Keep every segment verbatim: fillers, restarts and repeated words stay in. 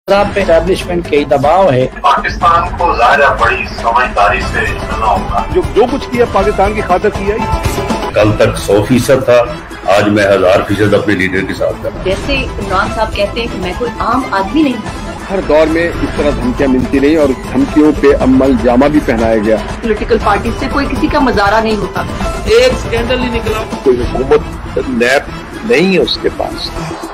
पे एस्टैब्लिशमेंट के दबाव है। पाकिस्तान को ज़्यादा बड़ी समझदारी से चलना होगा। जो जो कुछ किया पाकिस्तान की खातिर किया। कल तक सौ फीसद था, आज मैं हजार फीसद अपने लीडर के साथ था। जैसे इमरान साहब कहते हैं कि मैं कोई आम आदमी नहीं हूँ। हर दौर में इस तरह धमकियाँ मिलती रही और धमकियों पे अमल जामा भी पहनाया गया। पॉलिटिकल पार्टी से कोई किसी का मजारा नहीं होता। एक स्कैंडल ही निकला। कोई हुकूमत नैब नहीं है उसके पास।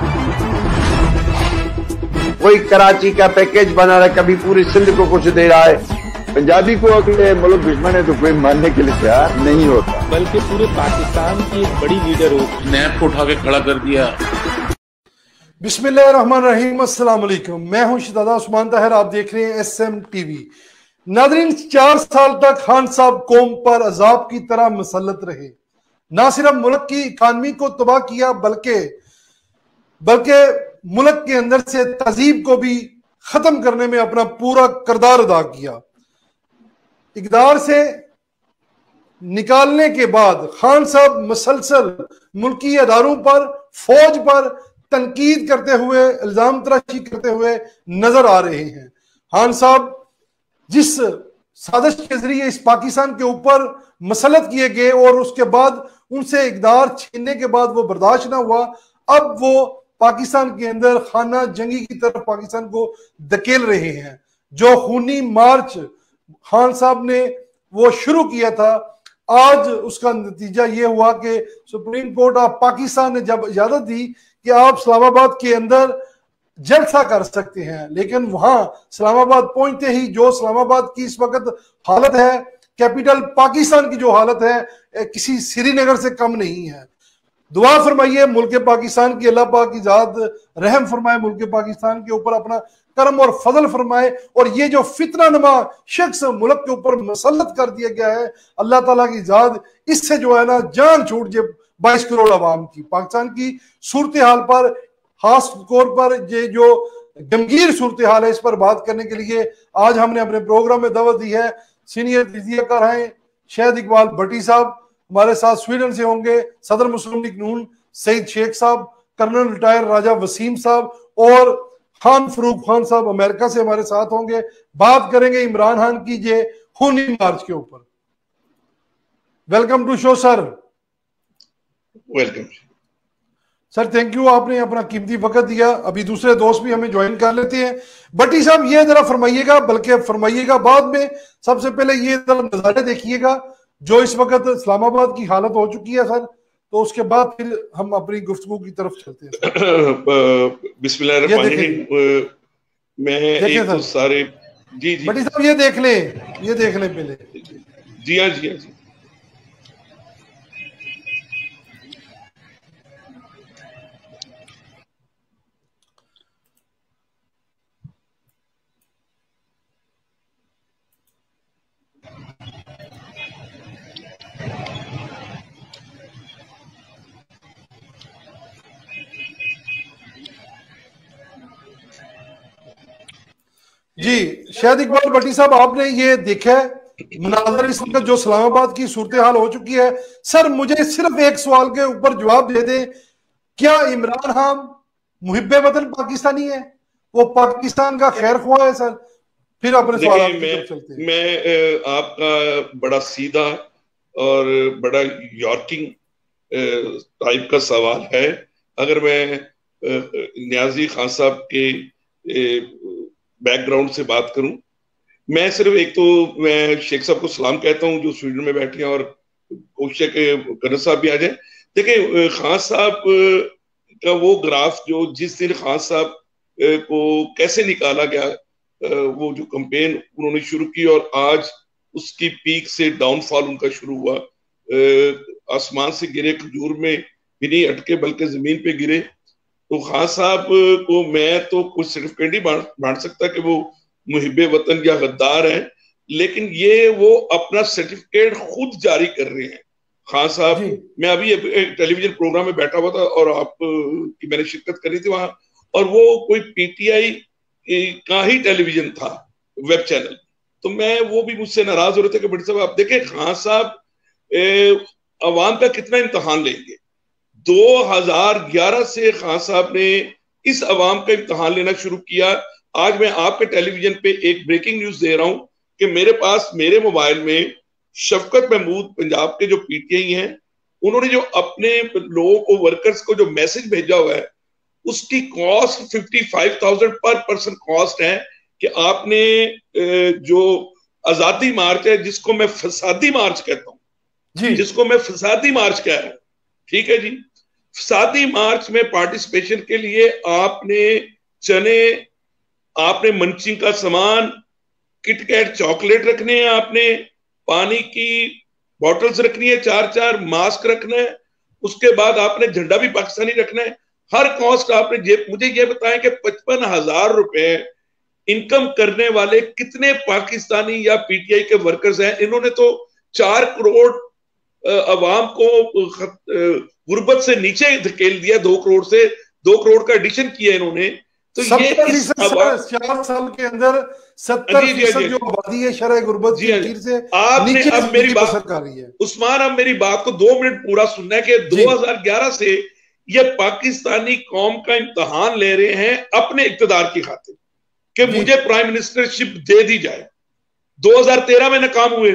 कोई कराची का पैकेज बना रहा है, कभी पूरी सिंध को कुछ दे रहा है। पंजाबी को अगले मुल्क दुश्मन है तो कोई मानने के लिए तैयार नहीं होता, बल्कि पूरे पाकिस्तान की एक बड़ी लीडर हो। नैब को उठा के खड़ा कर दिया। बिस्मिल्लाहिर्रहमानिर्रहीम, अस्सलाम वालेकुम। मैं हूं शहजादा उस्मान ताहिर, आप देख रहे हैं एस एम टीवी। नाज़रीन, चार साल तक खान साहब कौम पर अजाब की तरह मुसल्लत रहे। ना सिर्फ मुल्क की इकानमी को तबाह किया, बल्कि बल्कि मुल्क के अंदर से तहजीब को भी खत्म करने में अपना पूरा किरदार अदा किया। इक़्तिदार से निकालने के बाद खान साहब मुसलसल मुल्की अदारों पर, फौज पर तनकीद करते हुए, इल्जाम तराशी करते हुए नजर आ रहे हैं। खान साहब जिस साजिश के जरिए इस पाकिस्तान के ऊपर मसलत किए गए और उसके बाद उनसे इक़्तिदार छीनने के बाद वो बर्दाश्त ना हुआ, अब वो पाकिस्तान के अंदर खाना जंगी की तरफ पाकिस्तान को धकेल रहे हैं। जो खूनी मार्च खान साहब ने वो शुरू किया था, आज उसका नतीजा ये हुआ कि सुप्रीम कोर्ट ऑफ पाकिस्तान ने जब इजाजत दी कि आप इस्लामाबाद के अंदर जलसा कर सकते हैं, लेकिन वहां इस्लामाबाद पहुंचते ही जो इस्लामाबाद की इस वक्त हालत है, कैपिटल पाकिस्तान की जो हालत है, किसी श्रीनगर से कम नहीं है। दुआ फरमाइए मुल्क पाकिस्तान की, अल्लाह पाक की जात रहम फरमाए, मुल्क पाकिस्तान के ऊपर अपना करम और फजल फरमाए। और ये जो फितना नुमा शख्स मुल्क के ऊपर मुसल्लत कर दिया गया है, अल्लाह ताला की जात इससे जो है ना जान छूट जाए बाईस करोड़ आवाम की। पाकिस्तान की सूरत हाल पर, खास तौर पर ये जो गंभीर सूरत हाल है, इस पर बात करने के लिए आज हमने अपने प्रोग्राम में दावत दी है। सीनियर तजियाकार हैं शहीद इकबाल भट्टी साहब, हमारे साथ स्वीडन से होंगे सदर मुस्लिम लीग नून सईद शेख साहब, कर्नल रिटायर राजा वसीम साहब और खान फरूक खान साहब अमेरिका से हमारे साथ होंगे। बात करेंगे इमरान खान की जे खूनी मार्च के ऊपर। Welcome to show sir. Welcome sir, thank you, आपने अपना कीमती वक्त दिया। अभी दूसरे दोस्त भी हमें ज्वाइन कर लेते हैं। भट्टी साहब ये जरा फरमाइएगा, बल्कि फरमाइएगा बाद में, सबसे पहले ये जरा नजारे देखिएगा जो इस वक्त इस्लामाबाद की हालत हो चुकी है सर, तो उसके बाद फिर हम अपनी गुफ्तगू की तरफ चलते हैं। बिस्मिल्लाहिर्रहमानिर्रहीम। मैं एक तो सारे जी जी भट्टी साहब ये देख लें, ये देख लें पहले। जी हाँ जी हाँ जी जी शायद इकबाल भट्टी साहब, आपने ये देखा है मुनाज़र इस वक्त जो इस्लामाबाद की सूरत हाल हो चुकी है। सर, मुझे सिर्फ एक सवाल के ऊपर जवाब दे दें, क्या इमरान खान मुहिब्बे वतन पाकिस्तानी है? वो पाकिस्तान का खैर ख्वाह है? सर फिर अपने सवाल मैं, चलते हैं। मैं आपका बड़ा सीधा और बड़ा यॉर्किंग टाइप का सवाल है। अगर मैं नियाजी खान साहब के बैकग्राउंड से बात करूं, मैं सिर्फ एक तो मैं शेख साहब को सलाम कहता हूं जो स्वीडन में बैठे हैं, और कोशिश के कर्नल साहब भी आ जाए। देखिए, खान साहब का वो ग्राफ जो जिस दिन खान साहब को कैसे निकाला गया, वो जो कैंपेन उन्होंने शुरू की और आज उसकी पीक से डाउनफॉल उनका शुरू हुआ, आसमान से गिरे खजूर में भी नहीं अटके बल्कि जमीन पे गिरे। तो खान साहब को मैं तो कुछ सर्टिफिकेट नहीं बांट सकता कि वो मुहिब्बे वतन या गद्दार हैं, लेकिन ये वो अपना सर्टिफिकेट खुद जारी कर रहे हैं। खान साहब, मैं अभी एक टेलीविजन प्रोग्राम में बैठा हुआ था और आप की मैंने शिरकत करी थी वहां, और वो कोई पीटीआई का ही टेलीविजन था, वेब चैनल। तो मैं वो भी मुझसे नाराज हो रहे थे कि बड़ी साहब आप देखें खान साहब अवाम का कितना इम्तहान लेंगे। दो हज़ार ग्यारह से खान साहब ने इस अवाम का इम्तहान लेना शुरू किया आज मैं आपके टेलीविजन पे एक ब्रेकिंग न्यूज दे रहा हूं कि मेरे पास मेरे मोबाइल में शफकत महमूद पंजाब के जो पीटीआई हैं, उन्होंने जो अपने लोगों को, वर्कर्स को जो मैसेज भेजा हुआ है, उसकी कॉस्ट पचपन हज़ार पर पर्सन कॉस्ट है कि आपने जो आजादी मार्च है, जिसको मैं फसादी मार्च कहता हूं जी, जिसको मैं फसादी मार्च कह रहा हूं, ठीक है जी, फसादी मार्च में पार्टिसिपेशन के लिए आपने चने, आपने मंचिंग का सामान, किटकैट चॉकलेट रखने हैं, आपने पानी की बॉटल्स रखनी है, चार चार मास्क रखना है, उसके बाद आपने झंडा भी पाकिस्तानी रखना है। हर कॉस्ट आपने जेब, मुझे ये बताएं कि पचपन हजार रुपए इनकम करने वाले कितने पाकिस्तानी या पीटीआई के वर्कर्स हैं? इन्होंने तो चार करोड़ अवाम को गुर्बत से नीचे धकेल दिया, दो करोड़ से दो करोड़ का एडिशन किया इन्होंने। तो ये इस चार साल के अंदर सत्तर फीसद जो आबादी है शरह गुर्बत की लकीर से आपने अब मेरी बात कर रही है। उस्मान, अब मेरी बात को दो मिनट पूरा सुनना है कि दो हज़ार ग्यारह से ये पाकिस्तानी कौम का इम्तहान ले रहे हैं अपने इक्तदार की खातिर कि मुझे प्राइम मिनिस्टरशिप दे दी जाए। दो हज़ार तेरह में नाकाम हुए,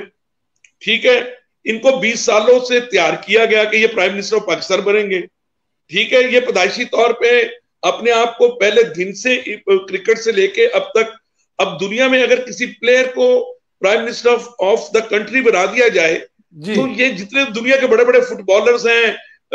ठीक है, इनको बीस सालों से तैयार किया गया कि ये प्राइम मिनिस्टर ऑफ पाकिस्तान बनेंगे, ठीक है। ये पैदाइशी तौर पे अपने आप को पहले दिन से क्रिकेट से लेके अब तक, अब दुनिया में अगर किसी प्लेयर को prime minister of of the country बना दिया जाए तो ये जितने दुनिया के बड़े बड़े फुटबॉलर्स हैं,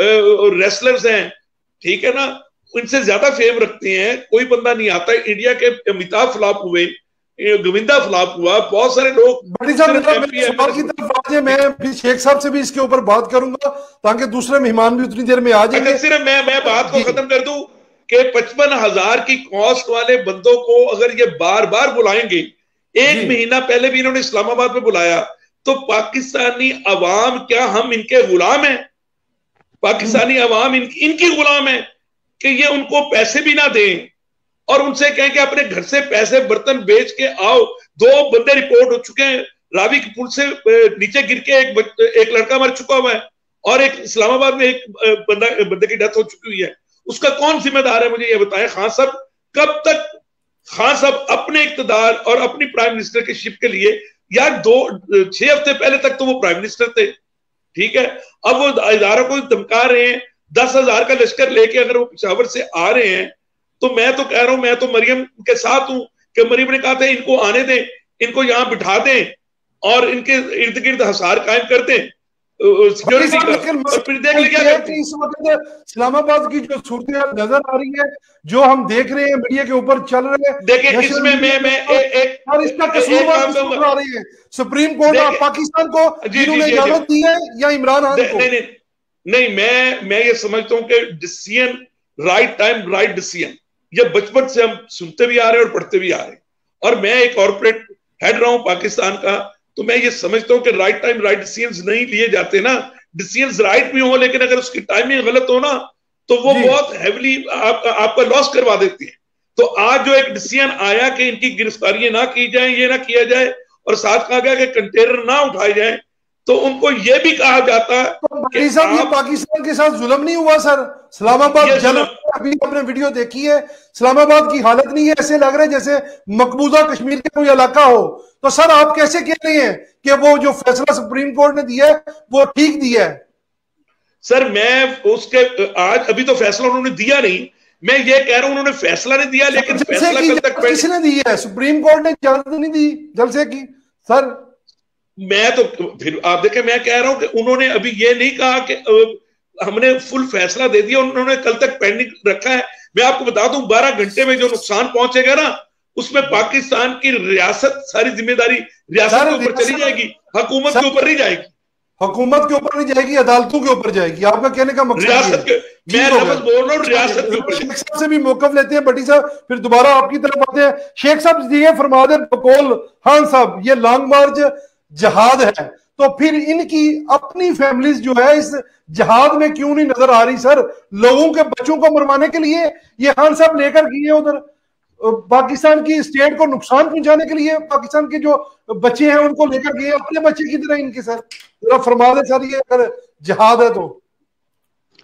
रेसलर्स हैं, ठीक है ना, इनसे ज्यादा फेम रखते हैं। कोई बंदा नहीं आता। इंडिया के अमिताभ फ्लॉप हुए, गोविंदा फ्लॉप हुआ, बहुत सारे लोग। बड़ी साहब सवाल की तरफ आजे, मैं शेख साहब से भी इसके ऊपर बात करूंगा ताकि दूसरे मेहमान भी उतनी देर में आ जाएंगे। सिर्फ मैं मैं बात को खत्म कर दूं कि पचपन हजार की कॉस्ट वाले बंदों को अगर ये बार बार बुलाएंगे, एक महीना पहले भी इन्होंने इस्लामाबाद में बुलाया, तो पाकिस्तानी अवाम क्या हम इनके गुलाम हैं? पाकिस्तानी अवाम इन, इनकी गुलाम है कि ये उनको पैसे भी ना दें और उनसे कहें कि अपने घर से पैसे बर्तन बेच के आओ। दो बंदे रिपोर्ट हो चुके हैं, रावी के पुल से नीचे गिर के एक एक लड़का मर चुका हुआ है और एक इस्लामाबाद में एक बंदा बंदे की डेथ हो चुकी हुई है। उसका कौन जिम्मेदार है, मुझे ये बताएं। खान साहब कब तक, खान साहब अपने इक्तदार और अपनी प्राइम मिनिस्टर के शिप के लिए, यार दो छह हफ्ते पहले तक तो वो प्राइम मिनिस्टर थे, ठीक है, अब वो इदारों को धमका रहे हैं। दस हजार का लश्कर लेके अगर वो पिशावर से आ रहे हैं तो मैं तो कह रहा हूं, मैं तो मरियम के साथ हूं कि मरियम ने कहा था इनको आने दें, इनको यहां बिठा दें और इनके इर्द गिर्द हसार कायम कर दें सिक्योरिटी का, और फिर देख लीजिए इस वक्त इस्लामाबाद की जो सूरत नजर आ रही है, जो हम देख रहे हैं मीडिया के ऊपर चल रहे हैं, देखिए इसमें मैं मैं एक और इसका कसूरवार आ रही है सुप्रीम कोर्ट ऑफ पाकिस्तान को, जिन्होंने इजाजत दी है या इमरान खान को? नहीं नहीं नहीं मैं मैं ये समझता हूं कि decision right time right decision, ये बचपन से हम सुनते भी आ रहे हैं और पढ़ते भी आ रहे हैं। और मैं एक कॉर्पोरेट हेड रहा हूं पाकिस्तान का, तो मैं ये समझता हूं कि राइट टाइम राइट डिसीजंस नहीं लिए जाते ना। डिसीजंस राइट भी हो लेकिन अगर उसकी टाइमिंग गलत हो ना तो वो बहुत हैवीली आप, आपका लॉस करवा देती है। तो आज जो एक डिसीजन आया कि इनकी गिरफ्तारी ना की जाए, ये ना किया जाए, और साथ कहा गया कि कंटेनर ना उठाए जाए, तो उनको ये भी कहा जाता है तो कि साहब ये पाकिस्तान के साथ जुल्म नहीं हुआ सर? इस्लामाबाद जल, अभी आपने वीडियो देखी है, इस्लामाबाद की हालत नहीं है, ऐसे लग रहा है जैसे मकबूजा कश्मीर का कोई इलाका हो। तो सर आप कैसे कह रहे हैं कि वो जो फैसला सुप्रीम कोर्ट ने दिया है वो ठीक दिया है? सर मैं उसके आज अभी तो फैसला उन्होंने दिया नहीं, मैं ये कह रहा हूं उन्होंने फैसला नहीं दिया, लेकिन फैसला कल तक किसने दिया है? सुप्रीम कोर्ट ने इजाजत नहीं दी जलसे की सर। मैं तो फिर आप देखें, मैं कह रहा हूं कि उन्होंने अभी ये नहीं कहा कि हमने फुल फैसला दे दिया, उन्होंने कल तक पेंडिंग रखा है। मैं आपको बता दूं बारह घंटे में जो नुकसान पहुंचेगा ना, उसमें पाकिस्तान की रियासत सारी जिम्मेदारी रियासत के ऊपर चली जाएगी, हुकूमत के ऊपर नहीं जाएगी। हुकूमत के ऊपर नहीं जाएगी, अदालतों के ऊपर जाएगी। आपका कहने का मकसद रियासत के, मैं लफ्ज़ बोल रहा हूं रियासत के ऊपर। शेख साहब से भी मौकफ लेते हैं बटी साहब, फिर दोबारा आपकी तरफ आते हैं। शेख साहब ये फरमा दे बकौल खान साहब, ये लॉन्ग मार्च जहाद है, तो फिर इनकी अपनी फैमिलीज जो है इस जहाद में क्यों नहीं नजर आ रही सर? लोगों के बच्चों को मरवाने के लिए ये खान साहब लेकर गए उधर, पाकिस्तान की स्टेट को नुकसान पहुंचाने के लिए पाकिस्तान के जो बच्चे हैं उनको लेकर गए, अपने बच्चे की तरह इनके सर। जरा फरमा दे सर, ये अगर जहाद है तो।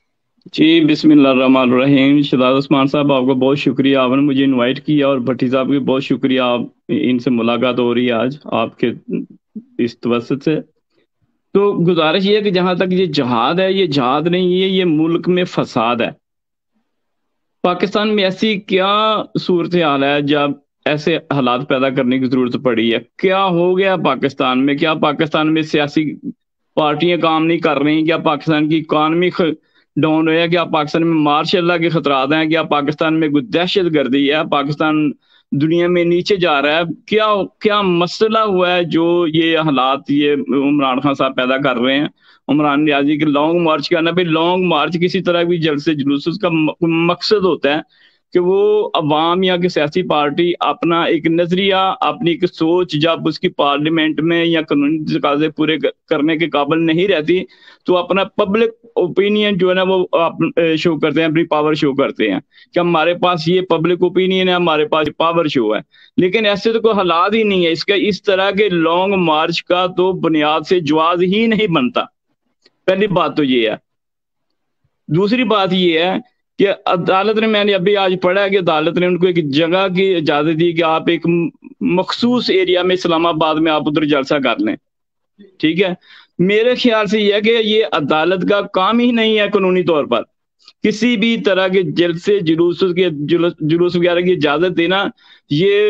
जी बिस्मिल्लाहिर्रहमानिर्रहीम। शहजाद उस्मान साहब, आपका बहुत शुक्रिया, आपने मुझे इनवाइट किया, और भट्टी साहब की बहुत शुक्रिया, आप इनसे मुलाकात हो रही है आज आपके इस तवस्सुत से। तो गुजारिश ये है कि जहां तक ये जहाद है, ये जहाद नहीं है, ये मुल्क में फसाद है। पाकिस्तान में ऐसी क्या सूरत हाल है जब ऐसे हालात पैदा करने की जरूरत पड़ी है? क्या हो गया पाकिस्तान में? क्या पाकिस्तान में सियासी पार्टियां काम नहीं कर रही? क्या पाकिस्तान की इकानमी डाउन है? क्या पाकिस्तान में मार्शल लॉ के खतरात हैं? क्या पाकिस्तान में कोई दहशत गर्दी है? पाकिस्तान दुनिया में नीचे जा रहा है? क्या क्या मसला हुआ है जो ये हालात ये इमरान खान साहब पैदा कर रहे हैं? उमरान नियाजी के लॉन्ग मार्च का ना भाई, लॉन्ग मार्च किसी तरह भी जलसे जुलूस, उसका मकसद होता है कि वो अवाम या कि सियासी पार्टी अपना एक नजरिया, अपनी एक सोच जब उसकी पार्लियामेंट में या कानूनी तकाजे पूरे करने के काबिल नहीं रहती, तो अपना पब्लिक ओपिनियन जो है ना वो शो करते हैं, अपनी पावर शो करते हैं कि हमारे पास ये पब्लिक ओपिनियन है, हमारे पास पावर शो है। लेकिन ऐसे तो कोई हालात ही नहीं है इसका। इस तरह के लॉन्ग मार्च का तो बुनियाद से जवाब ही नहीं बनता। पहली बात तो ये है। दूसरी बात ये है कि अदालत ने, मैंने अभी आज पढ़ा है कि अदालत ने उनको एक जगह की इजाजत दी कि आप एक मखसूस एरिया में इस्लामाबाद में आप उधर जलसा कर लें। ठीक है, मेरे ख्याल से यह है कि ये अदालत का काम ही नहीं है कानूनी तौर पर किसी भी तरह के जलसे जुलूस के जुलूस वगैरह की इजाजत देना। ये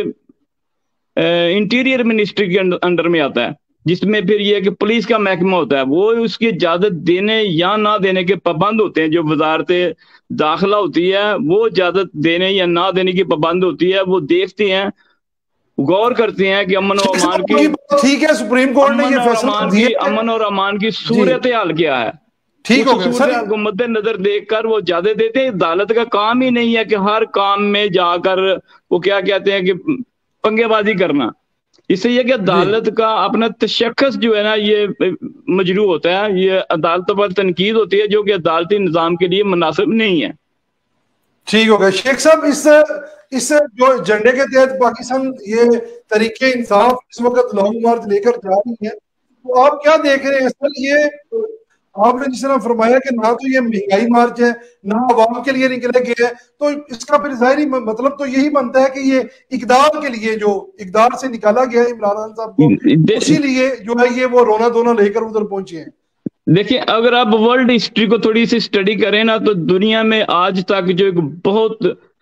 इंटीरियर मिनिस्ट्री के अंडर में आता है, जिसमें फिर ये कि पुलिस का महकमा होता है, वो उसकी इजाजत देने या ना देने के पाबंद होते हैं। जो वजारत दाखिला होती है वो इजाजत देने या ना देने की पाबंद होती है। वो देखते हैं, गौर करते हैं कि अमन और अमान की, ठीक है, सुप्रीम कोर्ट ने ये फैसला दिया, अमन और अमान की सूरत हाल क्या है, ठीक हो गया सर, को मद्देनजर देखकर वो इजाजत देते हैं। अदालत का काम ही नहीं है कि हर काम में जाकर वो क्या कहते हैं कि पंगेबाजी करना। इससे यह कि अदालत का अपना तशख्खुस जो है ना ये मजरू होता है, ये अदालतों पर तनकीद होती है जो कि अदालती निजाम के लिए मुनासिब नहीं है। ठीक हो गया शेख साहब। इस इस जो झंडे के तहत पाकिस्तान ये तरीके इंसाफ इस वक्त लॉन्ग मार्च लेकर जा रही है, तो आप क्या देख रहे हैं सर? ये आपने जिस तरह फरमाया कि ना तो ये महंगाई मार्च है ना आवाम के लिए निकले गए हैं, तो इसका फिर जाहिर मतलब तो यही बनता है कि ये इकदार के लिए, जो इकदार से निकाला गया है इमरान खान साहब को, इसीलिए जो है ये वो रोना धोना लेकर उधर पहुंचे हैं। देखिए, अगर आप वर्ल्ड हिस्ट्री को थोड़ी सी स्टडी करें ना, तो दुनिया में आज तक जो एक बहुत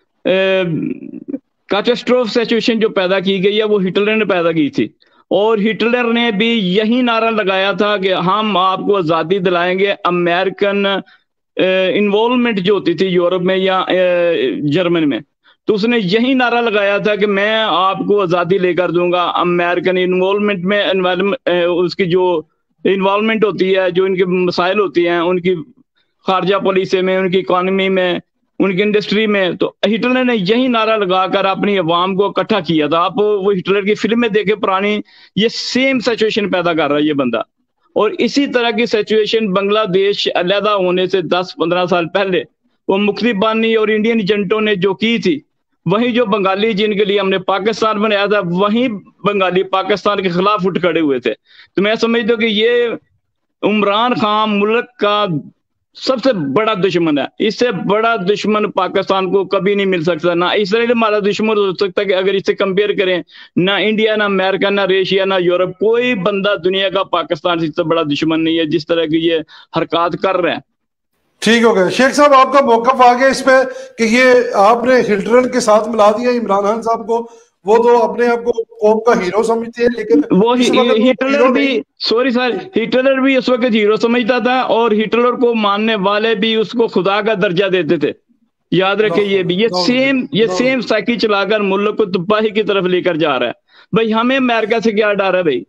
कैटास्ट्रोफ सिचुएशन जो पैदा की गई है वो हिटलर ने पैदा की थी। और हिटलर ने भी यही नारा लगाया था कि हम आपको आज़ादी दिलाएंगे। अमेरिकन इन्वॉल्वमेंट जो होती थी यूरोप में या जर्मनी में, तो उसने यही नारा लगाया था कि मैं आपको आज़ादी लेकर दूंगा। अमेरिकन इन्वॉल्वमेंट में उसकी जो इन्वॉल्वमेंट होती है, जो इनके मसाइल होती हैं उनकी खारजा पॉलिसी में, उनकी इकॉनमी में, उनकी इंडस्ट्री में, तो हिटलर ने यही नारा लगाकर अपनी अवाम को इकट्ठा किया था। आप वो हिटलर की फिल्म में देखे पुरानी, ये सेम सिचुएशन पैदा कर रहा है ये बंदा। और इसी तरह की सिचुएशन बांग्लादेश अलहदा होने से दस पंद्रह साल पहले वो मुक्तिबानी और इंडियन एजेंटों ने जो की थी, वही जो बंगाली जिनके लिए हमने पाकिस्तान बनाया था, वही बंगाली पाकिस्तान के खिलाफ उठ खड़े हुए थे। तो मैं समझता हूँ कि ये इमरान खान मुल्क का सबसे बड़ा दुश्मन है। इससे बड़ा दुश्मन पाकिस्तान को कभी नहीं मिल सकता। ना इसराइल हमारा दुश्मन हो सकता कि अगर इससे कंपेयर करें, ना इंडिया, ना अमेरिका, ना रशिया, ना यूरोप, कोई बंदा दुनिया का पाकिस्तान से बड़ा दुश्मन नहीं है जिस तरह की ये हरकत कर रहे हैं। ठीक हो गया शेख साहब, आपका मौकफ आ गया इस पे कि ये आपने हिटलर के साथ मिला दिया इमरान खान साहब को। वो तो अपने आप को कौम का हीरो समझते हैं, लेकिन वो हिटलर भी, सॉरी सर, हिटलर भी उस वक्त हीरो समझता था, और हिटलर को मानने वाले भी उसको खुदा का दर्जा देते थे। याद रखे ये भी, ये सेम ये सेम साइकिल चलाकर मुल्क को तबाही की तरफ लेकर जा रहा है। भाई हमें अमेरिका से क्या डर है? भाई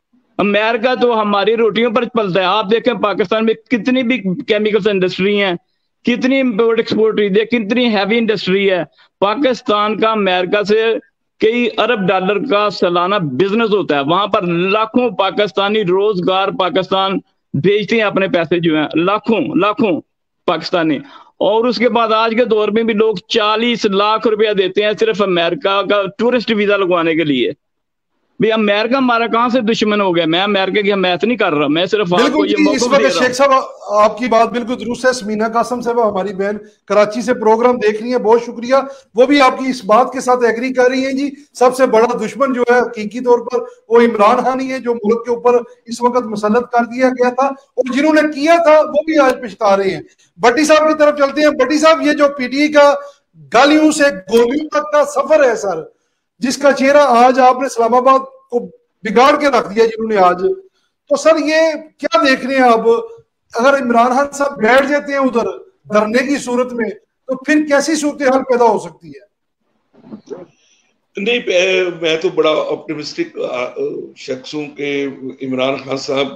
अमेरिका तो हमारी रोटियों पर पलता है। आप देखें पाकिस्तान में कितनी भी केमिकल्स इंडस्ट्री है, कितनी इम्पोर्ट एक्सपोर्ट, कितनी हैवी इंडस्ट्री है। पाकिस्तान का अमेरिका से कई अरब डॉलर का सालाना बिजनेस होता है। वहां पर लाखों पाकिस्तानी रोजगार पाकिस्तान भेजते हैं, अपने पैसे जो हैं लाखों लाखों पाकिस्तानी। और उसके बाद आज के दौर में भी लोग चालीस लाख रुपया देते हैं सिर्फ अमेरिका का टूरिस्ट वीजा लगवाने के लिए। भाई अमेरिका हमारा कहाँ से दुश्मन हो गया? मैं अमेरिका की हमायत नहीं कर रहा, मैं सिर्फ आपको ये इस वक्त शेख साहब आपकी बात बिल्कुल दुरुस्त है। समीना कासम साहब हमारी बहन कराची से प्रोग्राम देख रही है, बहुत शुक्रिया। वो भी आपकी इस बात के साथ एग्री कर रही है जी, सबसे बड़ा दुश्मन जो है हकीकी तौर पर वो इमरान खान ही है, जो मुल्क के ऊपर इस वक्त मुसल्लत कर दिया गया था, और जिन्होंने किया था वो भी आज पछता रहे हैं। भट्टी साहब की तरफ चलते हैं। भट्टी साहब, ये जो पीटीआई का गालियों से गोलियों तक का सफर है सर, जिसका चेहरा आज आपने इस्लामाबाद को बिगाड़ के रख दिया जिन्होंने आज, तो सर ये क्या देख रहे हैं अब? अगर इमरान खान साहब बैठ जाते हैं उधर धरने की सूरत में, तो फिर कैसी सूरत हाल पैदा हो सकती है? नहीं, मैं तो बड़ा ऑप्टिमिस्टिक शख्स हूं कि इमरान खान साहब,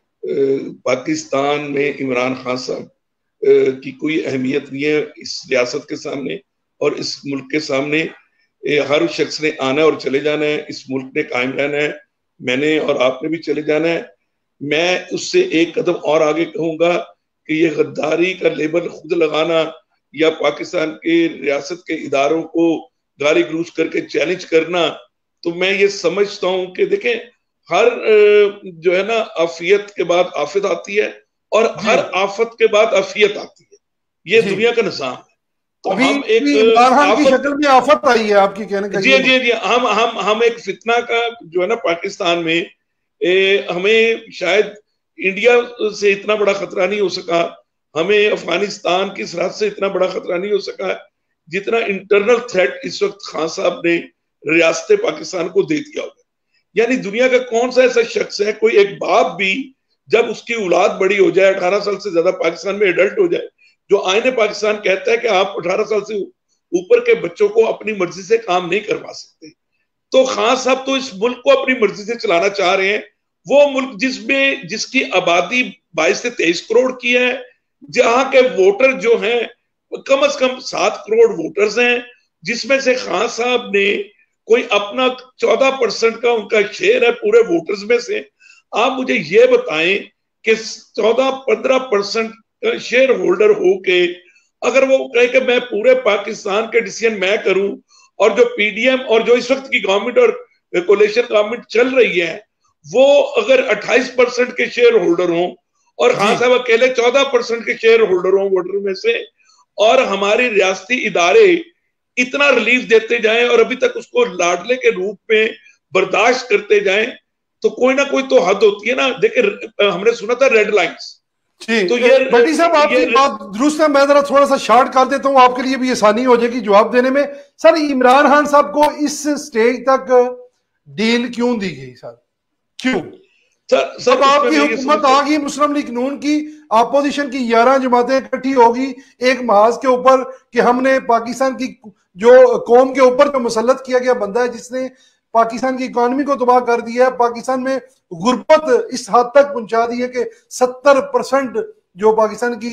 पाकिस्तान में इमरान खान साहब की कोई अहमियत नहीं है इस रियासत के सामने और इस मुल्क के सामने। हर शख्स ने आना और चले जाना है, इस मुल्क ने कायम रहना है, मैंने और आपने भी चले जाना है। मैं उससे एक कदम और आगे कहूंगा कि ये गद्दारी का लेबल खुद लगाना या पाकिस्तान के रियासत के इदारों को गाली गलौज करके चैलेंज करना, तो मैं ये समझता हूं कि देखें, हर जो है ना आफियत के बाद आफत आती है और हर आफत के बाद आफियत आती है, ये दुनिया का निज़ाम है। तो अभी हम एक की शक्ल में आफत आई है आपकी कहने का? जी जी जी हम हम हम एक फितना का जो है ना पाकिस्तान में, ए, हमें शायद इंडिया से इतना बड़ा खतरा नहीं हो सका, हमें अफगानिस्तान की सरहद से इतना बड़ा खतरा नहीं हो सका जितना इंटरनल थ्रेट इस वक्त खान साहब ने रियासत पाकिस्तान को दे दिया होगा। यानी दुनिया का कौन सा ऐसा शख्स है, कोई एक बाप भी जब उसकी औलाद बड़ी हो जाए, अठारह साल से ज्यादा पाकिस्तान में एडल्ट हो जाए, जो आईने पाकिस्तान कहता है कि आप अठारह साल से ऊपर के बच्चों को अपनी मर्जी से काम नहीं करवा सकते, तो खान साहब तो इस मुल्क को अपनी मर्जी से चलाना चाह रहे हैं। वो मुल्क जिसमें जिसकी आबादी बाईस से तेईस करोड़ की है, जहां के वोटर जो हैं कम अज कम सात करोड़ वोटर्स हैं, जिसमें से खान साहब ने कोई अपना चौदह परसेंट का उनका शेयर है पूरे वोटर्स में से। आप मुझे ये बताएं कि चौदह पंद्रह परसेंट शेयर होल्डर होके अगर वो कहे कि मैं पूरे पाकिस्तान के डिसीजन मैं करूं, और जो पीडीएम और जो इस वक्त की गवर्नमेंट और कोalition गवर्नमेंट चल रही है वो अगर अट्ठाईस परसेंट के शेयर होल्डर हों और खान साहब अकेले चौदह परसेंट के शेयर होल्डर हों वोटर में से, और हमारी रियासती इदारे इतना रिलीफ देते जाएं और अभी तक उसको लाडले के रूप में बर्दाश्त करते जाएं, तो कोई ना कोई तो हद होती है ना। देखिए, हमने सुना था रेड लाइन्स, तो ये भट्टी साहब आपकी बात दुरुस्त है, मैं जरा थोड़ा सा शॉर्ट कर देता हूं, आपके लिए भी आसानी हो जाएगी जवाब देने में। सर, इमरान खान साहब को इस स्टेज तक डील क्यों दी गई सर? क्यों? सर, सर आपकी हुकूमत आ गई, मुस्लिम लीग नून की अपोजिशन की ग्यारह जमातें इकट्ठी होगी एक महाज के ऊपर कि हमने पाकिस्तान की जो कौम के ऊपर जो मुसल्लत किया गया बंदा है जिसने पाकिस्तान की इकोनॉमी को तबाह कर दिया है, पाकिस्तान में गुर्बत इस हद तक पहुंचा दी है कि सत्तर परसेंट जो पाकिस्तान की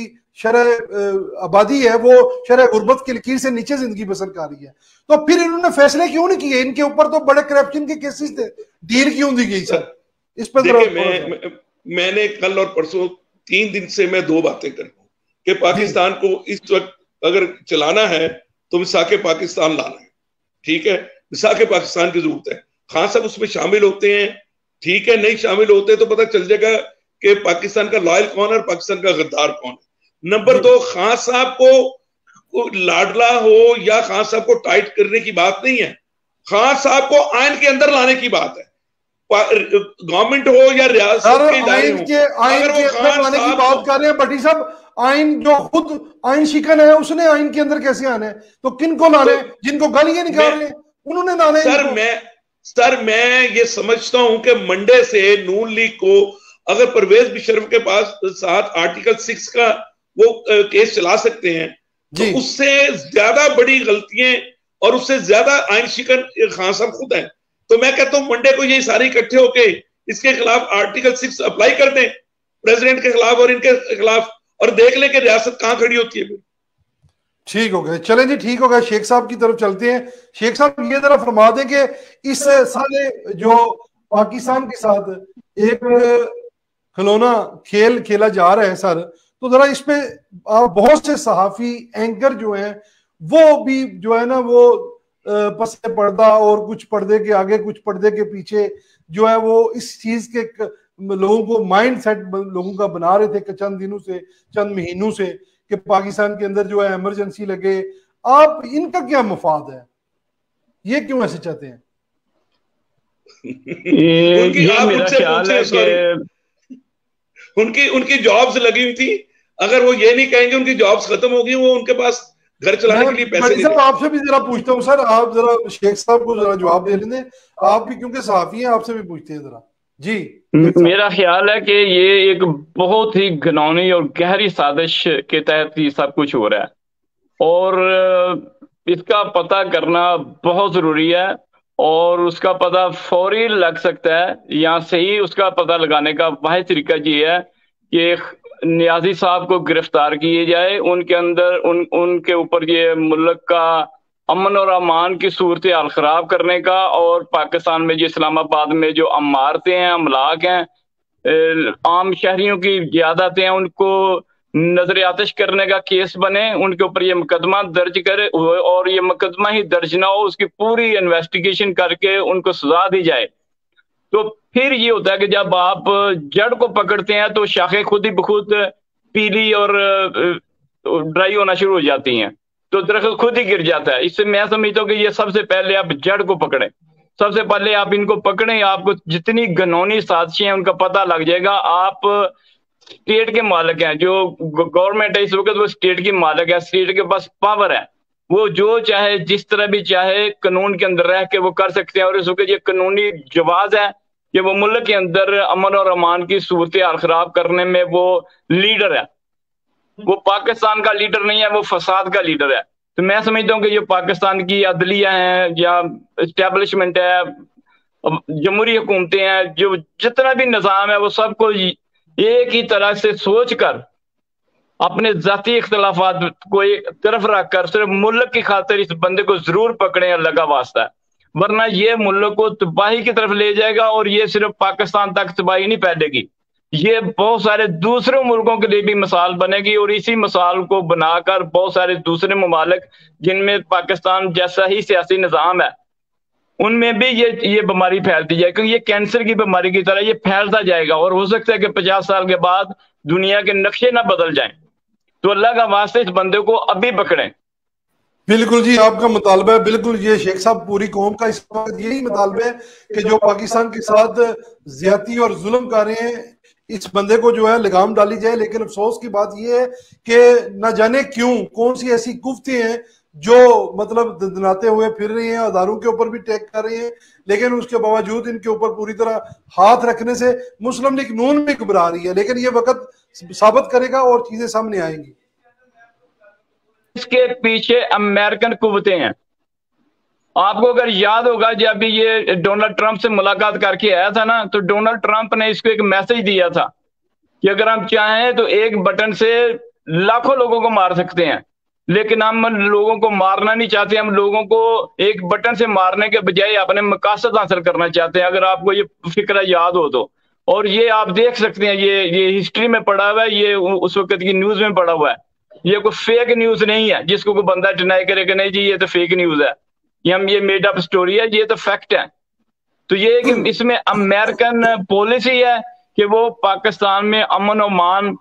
शरह आबादी है वो शरह गुर्बत की लकीर से नीचे जिंदगी बसर कर रही है, तो फिर इन्होंने फैसले क्यों नहीं किए? इनके ऊपर तो बड़े करप्शन के केसेस थे, डील क्यों दी गई सर? इस पर देखिए, मैं, मैं मैंने कल और परसों तीन दिन से मैं दो बातें कर रहा हूं कि पाकिस्तान को इस वक्त अगर चलाना है तो मिसाके पाकिस्तान लाना है, ठीक है, मिसाके पाकिस्तान की जरूरत है। खान साहब उसमें शामिल होते हैं, ठीक है, नहीं शामिल होते तो पता चल जाएगा कि पाकिस्तान का लॉयल कौन है और पाकिस्तान का गद्दार कौन है। नंबर दो, खान साहब को लाडला हो या खान साहब को टाइट करने की बात नहीं है, खान साहब को आइन के अंदर लाने की बात है। गवर्नमेंट हो या रियासत के इदारे हो, के आइन के अंदर लाने की बात कर रहे हैं भट्टी साहब। आइन जो खुद आइन शिकन है उसने आइन के अंदर कैसे आना है? तो किन को लाना है? तो, जिनको गालियां निकाल रहे हैं उन्होंने लाना है। सर मैं सर मैं ये समझता हूं कि मंडे से नून लीग को अगर परवेज मुशर्रफ के पास साथ आर्टिकल सिक्स का वो केस चला सकते हैं, तो उससे ज्यादा बड़ी गलतियां और उससे ज्यादा आइन शिकन खान साहब खुद हैं। तो मैं कहता हूं मंडे को ये सारे इकट्ठे होके इसके खिलाफ आर्टिकल सिक्स अप्लाई कर दें प्रेसिडेंट के खिलाफ और इनके खिलाफ, और देख लें कि रियासत कहां खड़ी होती है। ठीक हो गया, चलें जी, ठीक हो गया। शेख साहब की तरफ चलते हैं। शेख साहब ये जरा फरमा दें कि इस साले जो पाकिस्तान के साथ एक खिलौना खेल खेला जा रहा है सर, तो जरा इस पे बहुत से सहाफी एंकर जो हैं वो भी जो है ना वो पसे पर्दा और कुछ पर्दे के आगे कुछ पर्दे के पीछे जो है वो इस चीज के लोगों को माइंड सेट लोगों का बना रहे थे चंद दिनों से, चंद महीनों से, कि पाकिस्तान के अंदर जो है इमरजेंसी लगे। आप इनका क्या मफाद है, ये क्यों ऐसे चाहते हैं? ये, उनकी ये आप मेरा उनसे ख्याल है कि उनकी उनकी जॉब्स लगी हुई थी। अगर वो ये नहीं कहेंगे उनकी जॉब्स खत्म हो गई, वो उनके पास घर चलाने के लिए पैसे नहीं। आपसे भी जरा पूछता हूँ सर, आप जरा शेख साहब को जरा जवाब दे लेंगे, आप भी क्योंकि सहाफी हैं, आपसे भी पूछते हैं जरा जी। मेरा ख्याल है कि ये एक बहुत ही घिनौनी और गहरी साजिश के तहत ये सब कुछ हो रहा है और इसका पता करना बहुत जरूरी है और उसका पता फौरी लग सकता है। यहाँ से ही उसका पता लगाने का वाहिद तरीका ये है कि नियाजी साहब को गिरफ्तार किए जाए, उनके अंदर उन उनके ऊपर ये मुल्क का अमन और अमान की सूरत हाल खराब करने का और पाकिस्तान में जो इस्लामाबाद में जो अमारतें हैं, अमलाक हैं, आम शहरियों की ज़्यादतें हैं, उनको नजर आतिश करने का केस बने, उनके ऊपर ये मुकदमा दर्ज करे और ये मुकदमा ही दर्ज ना हो, उसकी पूरी इन्वेस्टिगेशन करके उनको सजा दी जाए। तो फिर ये होता है कि जब आप जड़ को पकड़ते हैं तो शाखें खुद ही बखुद पीली और ड्राई होना शुरू हो जाती हैं, तो दरख्त खुद ही गिर जाता है। इससे मैं समझता हूँ कि ये सबसे पहले आप जड़ को पकड़ें, सबसे पहले आप इनको पकड़ें, आपको जितनी घिनौनी साजिशें हैं उनका पता लग जाएगा। आप स्टेट के मालिक हैं, जो गवर्नमेंट है इस वक्त वो स्टेट की मालिक है, स्टेट के पास पावर है, वो जो चाहे जिस तरह भी चाहे कानून के अंदर रह के वो कर सकते हैं और इस वक्त ये कानूनी जवाज है कि वो मुल्क के अंदर अमन और अमान की सूरत हाल खराब करने में वो लीडर है। वो पाकिस्तान का लीडर नहीं है, वो फसाद का लीडर है। तो मैं समझता हूँ कि जो पाकिस्तान की अदलिया है या इस्टेब्लिशमेंट है, जमहूरी हुकूमतें हैं, जो जितना भी निज़ाम है वो सबको एक ही तरह से सोचकर अपने जाती इख्तलाफात को एक तरफ रखकर सिर्फ मुल्क की खातिर इस बंदे को जरूर पकड़े, अल्लाह का वास्ता है, वरना ये मुल्क को तबाही की तरफ ले जाएगा और ये सिर्फ पाकिस्तान तक तबाही नहीं फैलेगी, ये बहुत सारे दूसरे मुल्कों के लिए भी मिसाल बनेगी और इसी मिसाल को बनाकर बहुत सारे दूसरे ममालिक जिनमें पाकिस्तान जैसा ही सियासी निज़ाम है उनमें भी ये ये बीमारी फैलती जाए, क्योंकि ये कैंसर की बीमारी की तरह ये फैलता जाएगा और हो सकता है कि पचास साल के बाद दुनिया के नक्शे ना बदल जाएं। तो अल्लाह का वास्ते इस बंदे को अभी पकड़ें। बिल्कुल जी, आपका मुतालबा है, बिल्कुल ये शेख साहब पूरी कौम का इस वक्त यही मुतालबा है कि जो पाकिस्तान के साथ ज्यादती और जुल्म कर रहे हैं इस बंदे को जो है लगाम डाली जाए। लेकिन अफसोस की बात यह है कि न जाने क्यों कौन सी ऐसी कुफ्तें हैं जो मतलब दनाते हुए फिर रही हैं, हजारों के ऊपर भी टैग कर रही हैं, लेकिन उसके बावजूद इनके ऊपर पूरी तरह हाथ रखने से मुस्लिम लीग नून भी घबरा रही है। लेकिन ये वक्त साबित करेगा और चीजें सामने आएंगी। इसके पीछे अमेरिकन कुव्वतें हैं। आपको अगर याद होगा जब ये डोनाल्ड ट्रंप से मुलाकात करके आया था ना, तो डोनाल्ड ट्रंप ने इसको एक मैसेज दिया था कि अगर हम चाहें तो एक बटन से लाखों लोगों को मार सकते हैं, लेकिन हम लोगों को मारना नहीं चाहते, हम लोगों को एक बटन से मारने के बजाय अपने मकासद हासिल करना चाहते हैं। अगर आपको ये फिक्र याद हो तो, और ये आप देख सकते हैं, ये ये हिस्ट्री में पड़ा हुआ है, ये उस वक्त की न्यूज में पड़ा हुआ है, ये कोई फेक न्यूज नहीं है जिसको कोई बंदा डिनाई करे कि नहीं जी ये तो फेक न्यूज है, ये हम ये मेड अप स्टोरी है, ये तो फैक्ट है। तो ये कि इसमें अमेरिकन पॉलिसी है कि वो पाकिस्तान में अमन और मान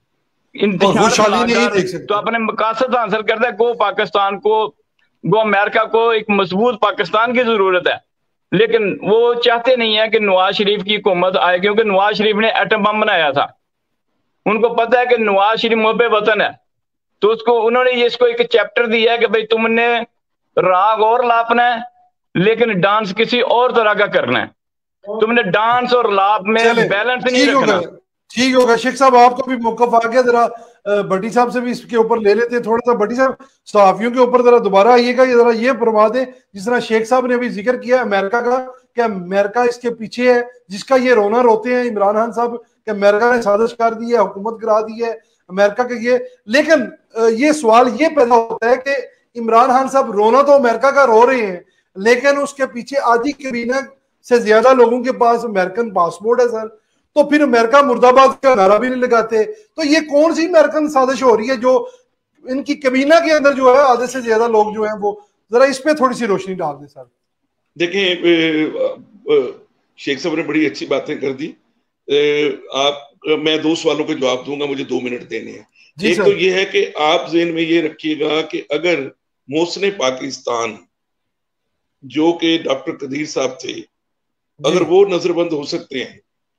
तो अपने मकासद हासिल करता है। गो पाकिस्तान को, गो अमेरिका को एक मजबूत पाकिस्तान की जरूरत है, लेकिन वो चाहते नहीं है कि नवाज शरीफ की हुकूमत आए, क्योंकि नवाज शरीफ ने एटम बम बनाया था। उनको पता है कि नवाज शरीफ मुहब्बे वतन है, तो उसको उन्होंने ये इसको एक चैप्टर दिया है कि भाई तुमने राग और लापना है लेकिन डांस किसी और तरह का करना है, तुमने डांस और लाप में बैलेंस नहीं रखना। ठीक होगा शेख साहब, आपका भी मौकफ आ गया, जरा भट्टी साहब से भी इसके ऊपर ले लेते हैं थोड़ा सा। भट्टी साहब सहाफियों के ऊपर जरा दोबारा आइएगा, ये जरा ये फरमा दें जिस तरह शेख साहब ने अभी जिक्र किया अमेरिका का, कि अमेरिका इसके पीछे है, जिसका ये रोना रोते हैं इमरान खान साहब कि अमेरिका ने साजिश कर दी है, हुकूमत गिरा दी है अमेरिका के ये। लेकिन ये सवाल ये पैदा होता है कि इमरान खान साहब रोना तो अमेरिका का रो रहे हैं, लेकिन उसके पीछे आधी कैबिनेट से ज्यादा लोगों के पास अमेरिकन पासपोर्ट है सर, तो फिर अमेरिका मुर्दाबाद का नारा भी नहीं लगाते। तो ये कौन सी अमेरिकन साजिश हो रही है जो इनकी कैबिनेट के अंदर जो है आधे से ज्यादा लोग जो हैं वो जरा इस पे थोड़ी सी रोशनी डाल दें सर। देखें, शेख साहब ने बड़ी अच्छी बातें कर दी। आप मैं दो सवालों के जवाब दूंगा, मुझे दो मिनट देने हैं। एक तो ये है कि आप ज़हन में ये रखिएगा कि अगर मोहसिन पाकिस्तान जो कि डॉक्टर कदीर साहब थे, अगर वो नजरबंद हो सकते हैं,